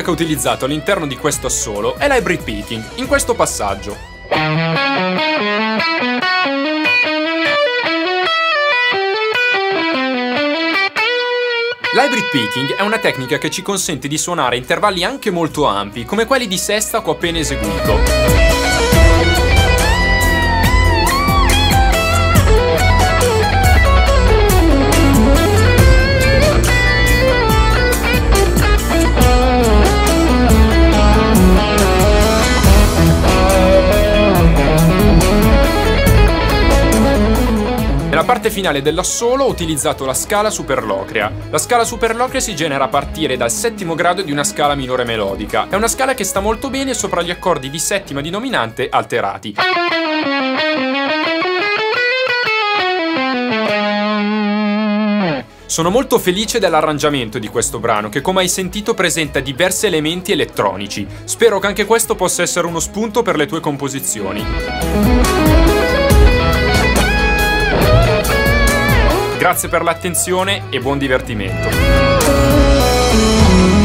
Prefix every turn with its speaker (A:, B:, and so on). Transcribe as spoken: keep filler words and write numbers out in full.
A: tecnica utilizzata all'interno di questo assolo è l'hybrid picking, in questo passaggio. L'hybrid picking è una tecnica che ci consente di suonare intervalli anche molto ampi, come quelli di sesta che ho appena eseguito. Nella parte finale dell'assolo ho utilizzato la scala superlocrea. La scala superlocrea si genera a partire dal settimo grado di una scala minore melodica. È una scala che sta molto bene sopra gli accordi di settima di dominante alterati. Sono molto felice dell'arrangiamento di questo brano che, come hai sentito, presenta diversi elementi elettronici. Spero che anche questo possa essere uno spunto per le tue composizioni. Grazie per l'attenzione e buon divertimento.